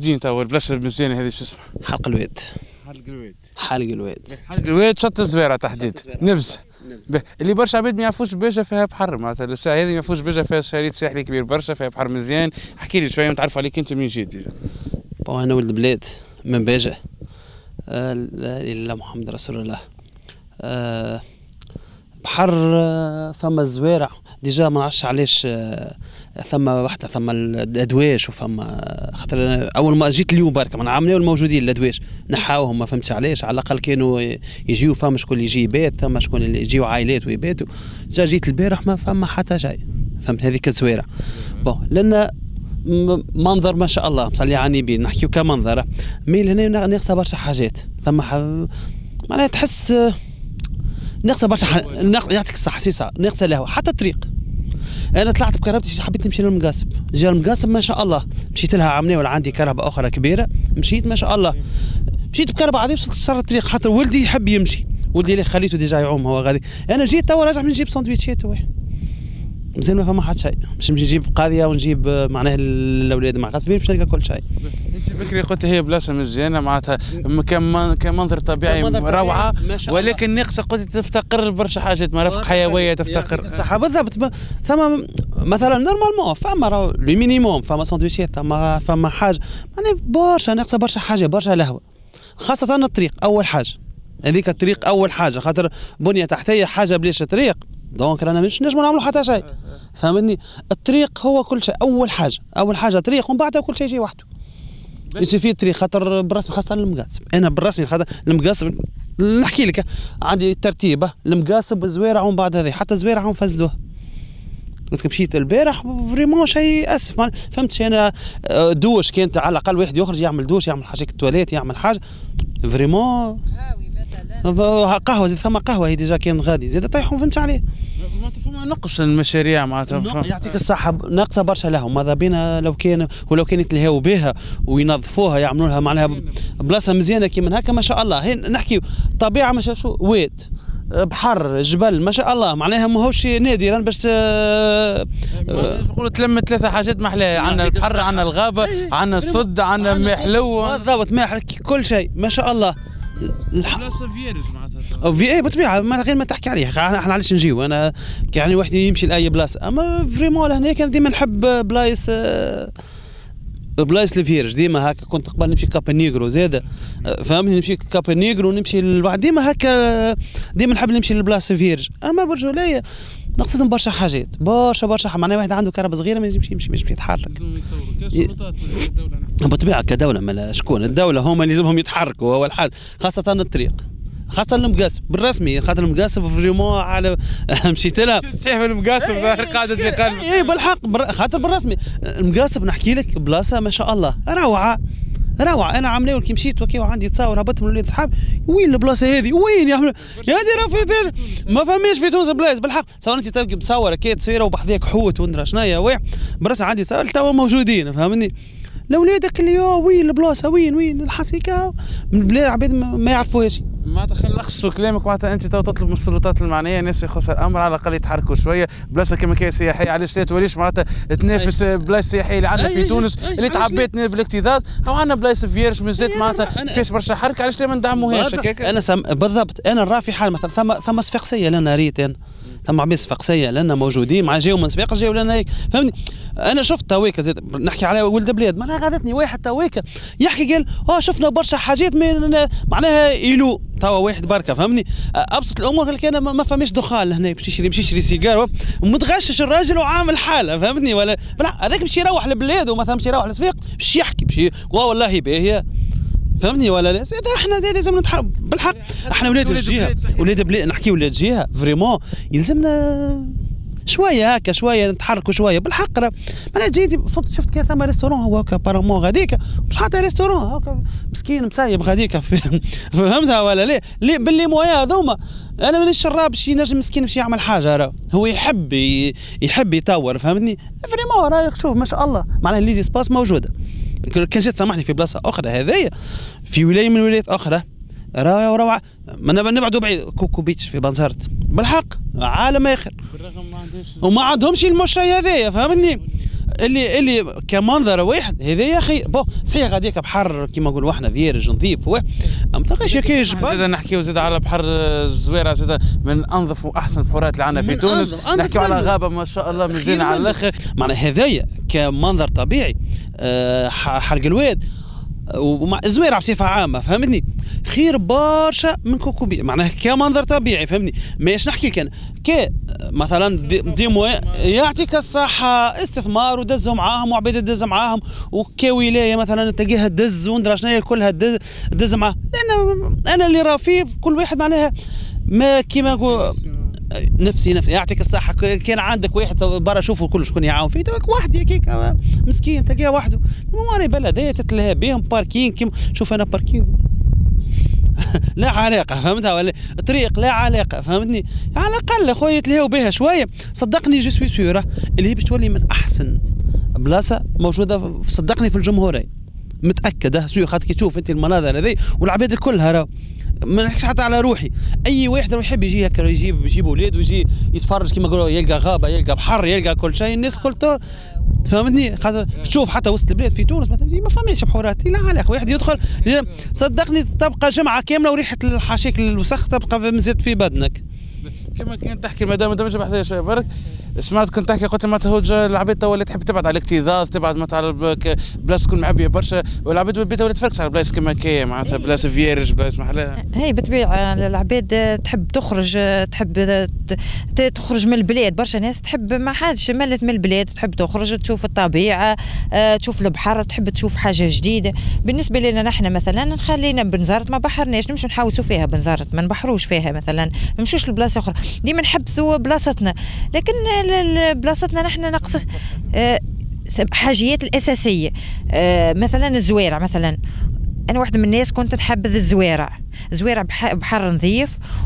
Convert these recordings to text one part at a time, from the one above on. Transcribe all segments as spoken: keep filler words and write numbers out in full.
موجودين تو البلاصه المزيانه هذه شو اسمها؟ حلق الواد. حلق الواد. حلق الواد. حلق الواد شط الزويره تحديد. نبز. اللي برشا عباد ما يعرفوش برشا فيها بحر معناتها الساعه هذه ما يعرفوش برشا فيها شريط ساحلي كبير برشا فيها بحر مزيان. احكي لي شويه نتعرف عليك انت منين جيت ديجا؟ بون انا ولد بلاد من باجة. آه لا اله الا محمد رسول الله. آه بحر آه ثم الزوارع ديجا ما نعرفش علاش آه ثم وحده ثم الادواش وفما خاطر اول ما جيت اليوم برك من عامنا الموجودين الادواش نحاوهم ما فهمتش علاش على الاقل كانوا يجيو فما شكون اللي يجي يبات ثم شكون اللي يجيو عائلات ويباتوا. جا جيت البارح ما فما حتى شيء فهمت هذيك الزوارع. بون لان منظر ما شاء الله مصلي على النبي نحكيو كمنظر مي هنا ناقصه برشا حاجات ثم ح... معناها تحس ناقصه برشا ح... ناقص... يعطيك الصحه سيسا ناقصه له حتى الطريق. انا طلعت بكهربتي حبيت نمشي للمقاصب جا المقاصب ما شاء الله مشيت لها عمنيه ولا عندي كهرباء اخرى كبيره مشيت ما شاء الله مشيت بكهرباء عادي وصلت صار الطريق خاطر ولدي يحب يمشي ولدي اللي خليته ديجا يعوم هو غادي. انا جيت توا راجع من نجيب سندويتشات مازال ما فما حتى شيء باش نمشي نجيب قاضيه ونجيب معناها الاولاد مع خاطر باش نلقى كل شيء. انت بكري قلت هي بلاصه مزيانه معناتها كمنظر طبيعي روعه ولكن ناقصه قلت تفتقر برشا حاجات مرافق حيويه تفتقر صح بالضبط. ثم مثلا نورمالمون فما لو مينيموم فما سندويشات فما فما حاجه معناها برشا ناقصه برشا حاجه برشا لهوه خاصه الطريق اول حاجه هذيك الطريق اول حاجه خاطر بنيه تحتيه حاجه بلاش طريق دونك رانا مش نجموا نعملوا حتى شيء فهمتني. الطريق هو كل شيء اول حاجه اول حاجه طريق ومن بعدها كل شيء يجي وحده يجي في طريق خاطر بالرسمي خاصه المقاصب انا بالرسمي خاطر المقاصب نحكي لك عندي ترتيبه المقاصب الزوارع ومن بعد هذه حتى الزوارع نفزلوها قلت مشيت البارح فريمون شيء اسف فهمتش انا دوش كانت على الاقل واحد يخرج يعمل دوش يعمل حاجه التواليت يعمل حاجه فريمون قهوه زي ثم قهوه هي ديجا كان غادي زاد طيحوا فهمت عليه معناتها فما نقص المشاريع معناتها يعطيك الصحه ناقصه برشا لهم ماذا بينا لو كان ولو كان يتلهاو بها وينظفوها يعملوا لها معناها بلاصه مزيانه كيما هكا ما شاء الله. هي نحكيو طبيعه ما شو واد بحر جبل ما شاء الله معناها ماهوش نادرا باش نقولوا تلم ثلاثه حاجات محلاها عندنا البحر عندنا الغابه عندنا الصد عندنا ماء حلو بالضبط ماء كل شيء ما شاء الله. بلاصه فيرج معناتها في اي بالطبيعه ما غير ما تحكي عليه احنا علاش نجيو انا يعني واحد يمشي لاي بلاصه اما فريمون لهنا انا ديما نحب بلايص بلايص الفيرج ديما هكا كنت قبل نمشي كابا نيغرو زاده فهمتني نمشي كابا نيغرو ونمشي للبعد ديما هكا ديما نحب نمشي للبلاصه فيرج. اما برجوليه نقصدهم برشا حاجات برشا برشا معناها واحد عنده كهرباء صغيره ما يمشي يمشي يمشي يتحرك كسلطات الدوله بالطبيعه كدوله مالا شكون الدوله هما اللي لازمهم يتحركوا اول حاجه خاصه الطريق خاصة المقاصب بالرسمي خاطر المقاصب فريمون على مشيت لها تصيح المقاصب قاعدة في قلب اي بالحق خاطر بالرسمي المقاصب نحكي لك بلاصة ما شاء الله روعة روعة. انا عامله كي مشيت وكي وعندي تصاور هبطت من ولاد صحابي وين البلاصة هذه وين يا احمد يا هذه راه في بير ما فماش في تونس بلايص بالحق صور انت تلقى مصورة كي تصويرة وبحذاك حوت وندرى شنيا واحد براسي عندي تصاور توا موجودين فهمني لولادك اليوم وين البلاصه وين وين الحسيكه من البلاد عباد ما يعرفوهاش. معناتها خلينا نلخصوا كلامك معناتها انت تو تطلب من السلطات المعنيه الناس يخصها الامر على الاقل يتحركوا شويه بلاصه كما كاين سياحيه علاش لا توليش معناتها تنافس بلايص سياحيه اللي عندنا في تونس اللي تعبيت بالاكتظاظ او عندنا بلايص فيرج مازالت معناتها فيش برشا حركه علاش لا ما ندعموهاش هكاك. انا سم... بالضبط انا نرى في حال مثلا ثم ثم صفاقسيه لنا ريت انا ثم عباد صفاقسيه لنا موجودين مع جاو من صفاقس جاو لنا هيك فهمني. انا شفت تويكا زاد نحكي على ولد بلاد معناها غادتني واحد تويكا يحكي قال اه شفنا برشا حاجات من معناها يلو توا واحد بركه فهمني ابسط الامور قال لك انا ما فماش دخان لهنا باش يشري باش يشري سيجار متغشش الراجل وعامل حاله فهمتني ولا هذاك باش يروح لبلاد ومثلا باش يروح لصفاق باش يحكي باش والله باهيه فهمني ولا لا زاد احنا زاد لازم نتحرك بالحق احنا ولاد الجهه ولاد بلاد نحكي ولاد الجهه فريمون يلزمنا شويه هكا شويه نتحركوا شويه بالحق راه انا جيت فهمت شفت كان ثم ريستورون هو هكا بارامون غاديك مش حتى ريستورون هكا مسكين مسايب غاديك فهمتها ولا لا لي باللي مويا هذوما انا مانيش شراب شي نجم مسكين باش يعمل حاجه راه هو يحب يحب يطور فهمتني فريمون رايك شوف ما شاء الله معناها ليزي سباس موجوده كان جيت سامحني في بلاصه اخرى هذايا في ولايه من الولايات اخرى روعه وروعه ما نبعدوا بعيد كوكو بيتش في بنزرت بالحق عالم اخر بالرغم ما عندهاش وما عندهمش المشي هذايا فهمتني اللي اللي كمنظر واحد هذا يا اخي بو صحيح غاديك بحر كيما نقولوا احنا فيرج نظيف واحد ما تلقاش كي جبل. زاد نحكيو زاد على بحر الزويره زاد من انظف واحسن البحورات اللي عندنا في تونس. نحكيو على غابه ما شاء الله مزيانه على الاخر. معناها هذايا كمنظر طبيعي أه حرق الواد ومع الزويرة بصفة عامة فهمتني خير برشا من كوكوبي معناها كمنظر طبيعي فهمتني. ماش نحكي كان كي مثلا دي ديمو يعطيك الصحة استثمار ودزوا معاهم وعبيد تدز معاهم وكولاية مثلا تلقاها تدز وندرا شنو كلها تدز معاهم. لأن أنا اللي راه فيه كل واحد معناها ما كيما نقول نفسي نفسي يعطيك الصحة. كان عندك واحد برا شوفوا كل شكون يعاون فيه واحد هكاك مسكين تلقاه وحده. وانا بلدية تتلهى بهم باركينغ كيما شوف انا باركينغ لا علاقة فهمتها ولا طريق لا علاقة فهمتني. على الأقل خويا يتلهوا بها شوية صدقني جو سوي سيورة اللي هي باش تولي من أحسن بلاصة موجودة صدقني في الجمهورية متأكدة سيور. خاطر كي تشوف أنت المناظر هذي والعباد كلها راهو ما نحكيش حتى على روحي اي واحد راه يحب يجي هكا يجيب يجيب اولاد ويجي يتفرج كيما نقولوا يلقى غابه يلقى بحر يلقى كل شيء الناس كل طول فهمتني. خاطر تشوف حتى وسط البلاد في تونس مثلا ما فماش بحورات لا علاقه واحد يدخل صدقني تبقى جمعه كامله وريحه الحاشيك الوسخ تبقى مزيد في بدنك. كما كنت تحكي مدام دمج بحذايا شويه برك سمعت كنت تحكي قلت ما تهوج العباد تو اللي تحب تبعد على الاكتظاظ تبعد معناتها على بلاصه تكون معبيه برشا والعباد والبيت ولا تفركش على بلاصه كما كي معناتها بلاصه فيرج بلاصه محلاها. هي بالطبيعه العباد تحب تخرج تحب تخرج من البلاد. برشا ناس تحب ما حاجه ملت من البلاد تحب تخرج تشوف الطبيعه تشوف البحر تحب تشوف حاجه جديده. بالنسبه لنا نحن مثلا نخلينا بنزرت ما بحرناش نمشوا نحوسوا فيها بنزرت ما نبحروش فيها مثلا ما نمشوش لبلاصه اخرى ديما نحبثوا بلاصتنا. لكن بلاصتنا نحن نقصد أه حاجيات الأساسية أه مثلا الزوارع. مثلا أنا واحدة من الناس كنت نحبذ الزوارع زوارع بحر نظيف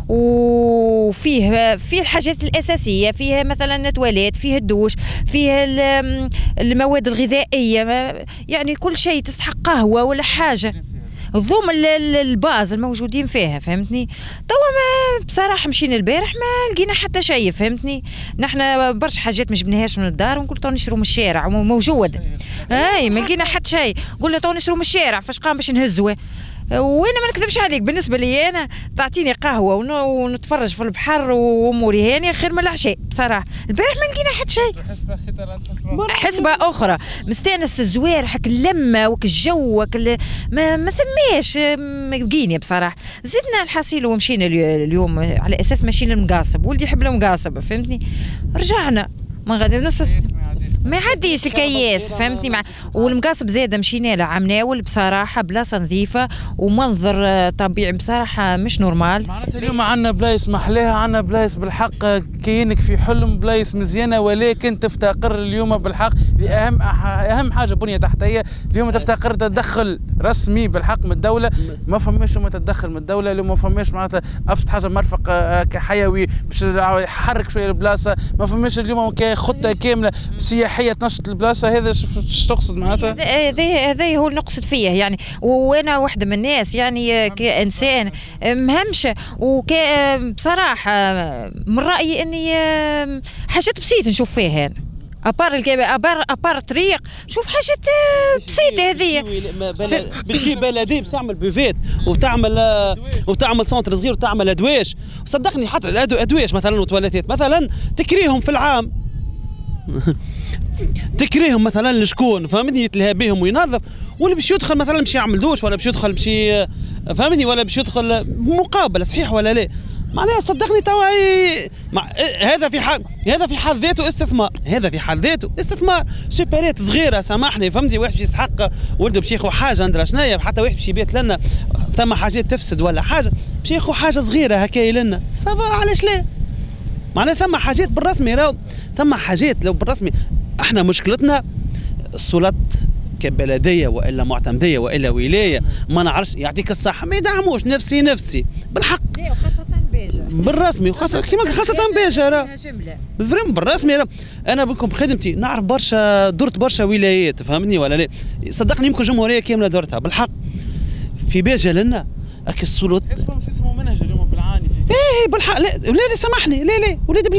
وفيه فيه الحاجات الأساسية فيها مثلا تواليت فيه الدوش فيه المواد الغذائية يعني كل شيء تستحق قهوة ولا حاجة الضوم الباز الموجودين فيها فهمتني. توا ما بصراحه مشينا البارح ما لقينا حتى شيء فهمتني. نحن برشا حاجات ما جبناهاش من الدار ونقول تو نشرو من الشارع موجود اي ما لقينا حتى شيء قلنا تو نشرو من الشارع فاش قام باش نهزوه. وانا ما نكذبش عليك بالنسبه لي انا تعطيني قهوه ونتفرج في البحر واموري هانيه خير من العشاء بصراحه. البارح ما لقينا حتى شيء حسبه اخرى مستانس الزوار حك اللمه وك الجو وك ما, ما ثماش بقيني بصراحه. زدنا الحصيل ومشينا اليوم على اساس ماشيين للمقاصب ولدي يحب المقاصب فهمتني. رجعنا ما غادي نص ما يعديش الكياس فهمتني مع والمقاصب زاده مشينا له عمناول بصراحه بلاصه نظيفه ومنظر طبيعي بصراحه مش نورمال. معناتها اليوم عندنا بلايص محلاها عندنا بلايص بالحق كينك في حلم بلايص مزيانه ولكن تفتقر اليوم بالحق لاهم اهم حاجه بنيه تحتيه. اليوم تفتقر تدخل رسمي بالحق من الدوله ما فماش ما تدخل من الدوله اليوم ما فماش معناتها ابسط حاجه مرفق كحيوي باش يحرك شويه البلاصه ما فماش اليوم خطه كامله سياحيه تنشط البلاصه. هذا شو تقصد معناتها؟ هذا هذا هو اللي نقصد فيه يعني. وانا واحده من الناس يعني كانسان مهمشه وك بصراحه من رايي اني حاجات بسيطه نشوف فيها انا ابار ابار ابار طريق شوف حاجات بسيطه هذه بتجيب بلديه باش تعمل بوفيت وتعمل وتعمل سونتر صغير وتعمل ادواش. صدقني حتى الادواش مثلا وتواليتات مثلا تكريهم في العام تكريهم مثلا لشكون فهمتني يتلهى بهم وينظف واللي باش يدخل مثلا باش يعمل دوش ولا باش يدخل باش فهمتني ولا باش يدخل مقابله صحيح ولا لا. معناها صدقني توا مع... هذا في حد هذا في حد ذاته استثمار هذا في حد ذاته استثمار. سوبرات صغيره سامحني فهمتني واحد باش يسحق ولده باش ياخذ حاجه ندرا شنيا حتى واحد باش يبيت لنا ثم حاجات تفسد ولا حاجه باش ياخذ حاجه صغيره هكايا لنا صافا علاش لا. معناها ثم حاجات بالرسمي راهو ثم حاجات لو بالرسمي. احنا مشكلتنا السلطات كبلديه والا معتمديه والا ولايه ما نعرفش يعطيك الصحه ما يدعموش نفسي نفسي بالحق وخاصه بيجا بالرسمي وخاصه كيما خاصه بيجا راه فريم بالرسمي راه. انا بكم بخدمتي نعرف برشا درت برشا ولايات فهمتني ولا لا. صدقني يمكن جمهوريه كامله درتها بالحق في بيجا لنا اك السلطات اسمهم اسمهم منهج اليوم بالعاني ايه بالحق لا لا سامحني لا لا ولاد بلاد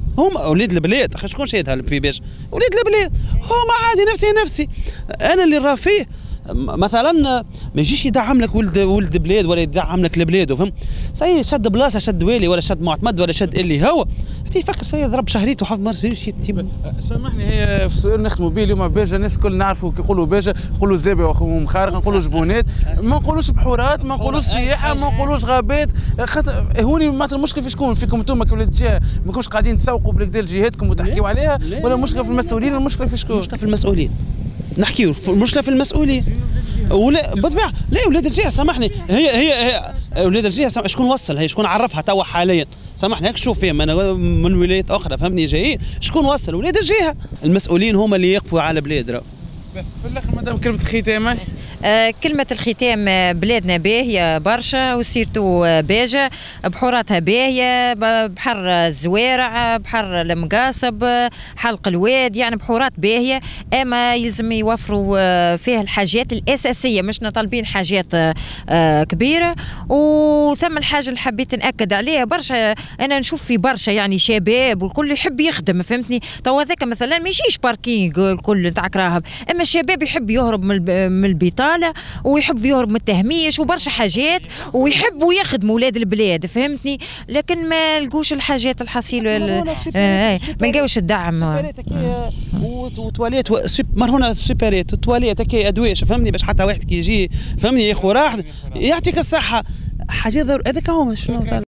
هما وليد البلاد، اخي شكون شايدها في باش وليد البلاد هما عادي نفسي نفسي. انا اللي راه فيه مثلا ما يجيش يدعم لك ولد ولد بلاد ولا يدعم لك البلاد، فهم سي شد بلاصه شد والي ولا شد معتمد ولا شد اللي هو يفكر سي ضرب شهريته وحفظ مرس فيه. سامحني هي في سؤال نختموا به اليوم باجه، الناس الكل نعرفوا كي يقولوا باجه نقولوا زلابه ومخارق، نقولوا جبونات، ما نقولوش بحورات، ما نقولوش سياحه، ما نقولوش غابات. خاطر هوني معناتها المشكل في شكون؟ فيكم انتم كولاد الجهه ما كنتوش قاعدين تسوقوا بالكدا لجهاتكم وتحكيوا عليها، ولا المشكله في المسؤولين؟ المشكله في شكون؟ المشكله في المسؤولين، نحكيو المشكله في المسؤولين ولا بالطبيعه. لا ولاد الجهه سامحني، هي هي, هي ولاد الجهه شكون وصل؟ هي شكون عرفها توا حاليا؟ سامحني هيك شوف فيهم انا من ولايات اخرى فهمني جايين، شكون وصل؟ ولاد الجهه. المسؤولين هما اللي يقفوا على بلاد. راه في الاخر مدام كلمه الختام. آه كلمة الختام، بلادنا باهية برشا وسيرتو باجة، بحوراتها باهية، بحر الزوارع، بحر المقاصب، حلق الواد، يعني بحورات باهية، اما يلزم يوفروا فيها الحاجات الأساسية، مش طالبين حاجات آه كبيرة. وثم الحاجة اللي حبيت نأكد عليها برشا، أنا نشوف في برشا يعني شباب والكل يحب يخدم فهمتني، تو هذاك مثلا ما يجيش باركينغ الكل نتاع كراهب، اما الشباب يحب يهرب من البطاله ويحب يهرب من التهميش وبرشا حاجات ويحبوا يخدموا ولاد البلاد فهمتني، لكن ما لقوش الحاجات الحصيله آه ما لقاوش الدعم. وتواليت مرهونه سوبريت وتواليت هكا ادويش فهمني، باش حتى واحد كي يجي فهمني يا اخو راح يعطيك الصحه حاجات هذاك هو شنو